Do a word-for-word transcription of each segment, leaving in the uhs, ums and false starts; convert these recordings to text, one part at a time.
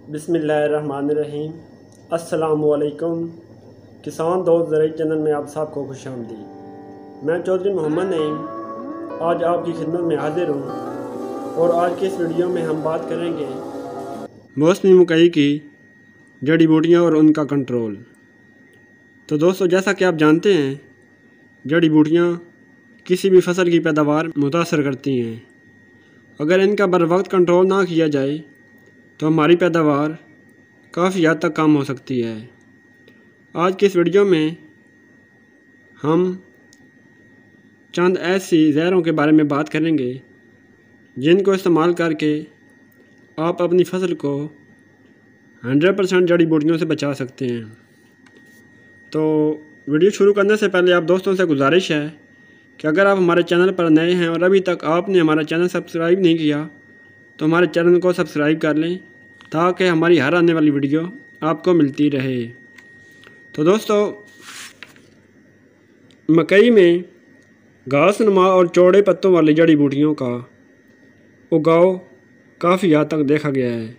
बिस्मिल्लाहिर्रहमानिर्रहीम। अस्सलामुअलैकुम। किसान दोस्त ज़राई चैनल में आप सबको खुशामदीद। मैं चौधरी मोहम्मद नईम आज आपकी खिदमत में हाजिर हूँ और आज की इस वीडियो में हम बात करेंगे मौसमी मकई की जड़ी बूटियाँ और उनका कंट्रोल। तो दोस्तों, जैसा कि आप जानते हैं, जड़ी बूटियाँ किसी भी फसल की पैदावार मुतासर करती हैं। अगर इनका बर वक्त कंट्रोल ना किया जाए तो हमारी पैदावार काफ़ी हद तक कम हो सकती है। आज की इस वीडियो में हम चंद ऐसी जहरों के बारे में बात करेंगे जिनको इस्तेमाल करके आप अपनी फसल को हंड्रेड परसेंट जड़ी बूटियों से बचा सकते हैं। तो वीडियो शुरू करने से पहले आप दोस्तों से गुजारिश है कि अगर आप हमारे चैनल पर नए हैं और अभी तक आपने हमारा चैनल सब्सक्राइब नहीं किया तो हमारे चैनल को सब्सक्राइब कर लें ताकि हमारी हर आने वाली वीडियो आपको मिलती रहे। तो दोस्तों, मकई में घास नुमा और चौड़े पत्तों वाली जड़ी बूटियों का उगाव काफ़ी हद तक देखा गया है।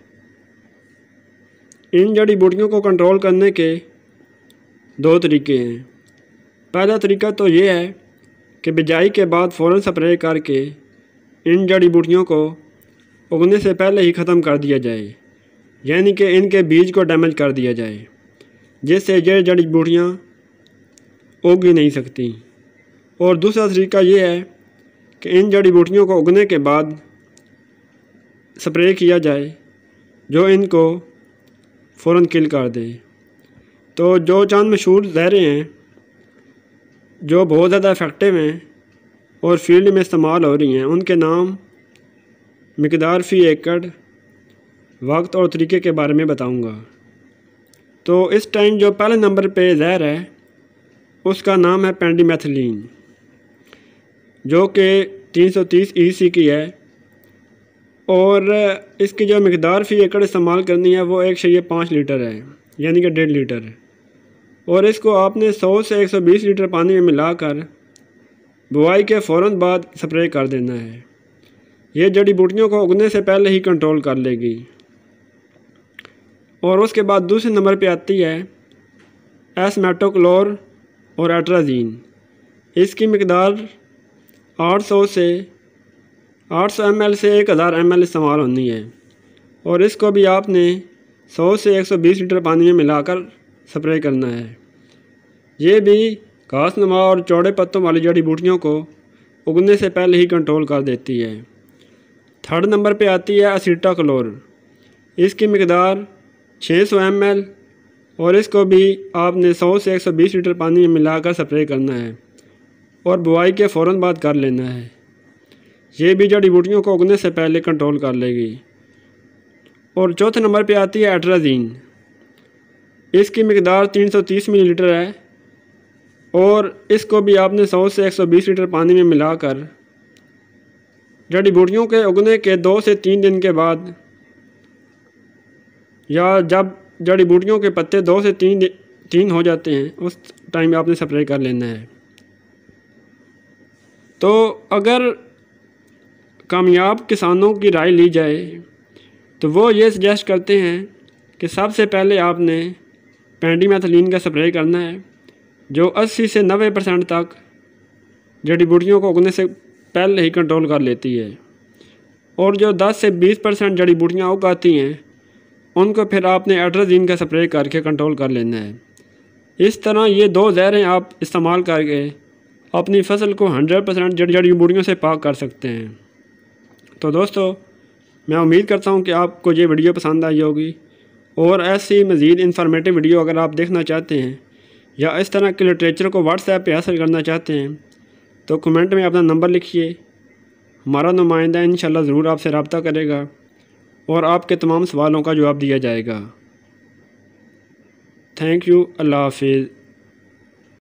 इन जड़ी बूटियों को कंट्रोल करने के दो तरीके हैं। पहला तरीका तो ये है कि बिजाई के बाद फ़ौरन स्प्रे करके इन जड़ी बूटियों को उगने से पहले ही ख़त्म कर दिया जाए, यानी कि इनके बीज को डैमेज कर दिया जाए, जिससे ये जड़ी बूटियाँ उग ही नहीं सकती। और दूसरा तरीका ये है कि इन जड़ी बूटियों को उगने के बाद स्प्रे किया जाए जो इनको फ़ौरन किल कर दे। तो जो चंद मशहूर जहरें हैं जो बहुत ज़्यादा इफ़ेक्टिव हैं और फील्ड में इस्तेमाल हो रही हैं, उनके नाम, मिकदार फ़ी एकड़, वक्त और तरीके के बारे में बताऊंगा। तो इस टाइम जो पहले नंबर पे जहर है उसका नाम है पेंडिमेथिलीन, जो कि तीन सौ तीस ई सी की है और इसकी जो मिकदार फ़ी एकड़ इस्तेमाल करनी है वो एक शैय पाँच लीटर है, यानी कि डेढ़ लीटर। और इसको आपने सौ से एक सौ बीस लीटर पानी में मिलाकर बुआई के फ़ौरन बाद स्प्रे कर देना है। ये जड़ी बूटियों को उगने से पहले ही कंट्रोल कर लेगी। और उसके बाद दूसरे नंबर पे आती है एसमेटोक्लोर और एट्राजीन। इसकी मिकदार आठ सौ से आठ सौ एम एल से एक हज़ार एम एल इस्तेमाल होनी है और इसको भी आपने सौ से एक सौ बीस लीटर पानी में मिलाकर स्प्रे करना है। ये भी घास नुमा और चौड़े पत्तों वाली जड़ी बूटियों को उगने से पहले ही कंट्रोल कर देती है। थर्ड नंबर पे आती है एसीटाक्लोर। इसकी मिकदार छः सौ एम एल और इसको भी आपने सौ से एक सौ बीस लीटर पानी में मिलाकर स्प्रे करना है और बुआई के फ़ौरन बाद कर लेना है। ये भी जड़ी बूटियों को उगने से पहले कंट्रोल कर लेगी। और चौथे नंबर पे आती है एट्राजीन। इसकी मिकदार तीन सौ तीस मिलीलीटर है और इसको भी आपने सौ से एक सौ बीस लीटर पानी में मिलाकर जड़ी बूटियों के उगने के दो से तीन दिन के बाद, या जब जड़ी बूटियों के पत्ते दो से तीन तीन हो जाते हैं उस टाइम आपने स्प्रे कर लेना है। तो अगर कामयाब किसानों की राय ली जाए तो वो ये सजेस्ट करते हैं कि सबसे पहले आपने पेंडिमेथिलीन का स्प्रे करना है, जो अस्सी से नब्बे परसेंट तक जड़ी बूटियों को उगने से पहले ही कंट्रोल कर लेती है। और जो दस से बीस परसेंट जड़ी बूटियाँ उगाती हैं उनको फिर आपने एट्राजीन का स्प्रे करके कंट्रोल कर लेना है। इस तरह ये दो जहरें आप इस्तेमाल करके अपनी फसल को हंड्रेड परसेंट जड़ी जड़ी बूटियों से पाक कर सकते हैं। तो दोस्तों, मैं उम्मीद करता हूँ कि आपको ये वीडियो पसंद आई होगी और ऐसी मज़ीद इंफॉर्मेटिव वीडियो अगर आप देखना चाहते हैं या इस तरह के लिटरेचर को व्हाट्सएप पे हासिल करना चाहते हैं तो कमेंट में अपना नंबर लिखिए। हमारा नुमाइंदा इंशाल्लाह ज़रूर आपसे रब्ता करेगा और आपके तमाम सवालों का जवाब दिया जाएगा। Thank you. अल्लाह हाफिज़।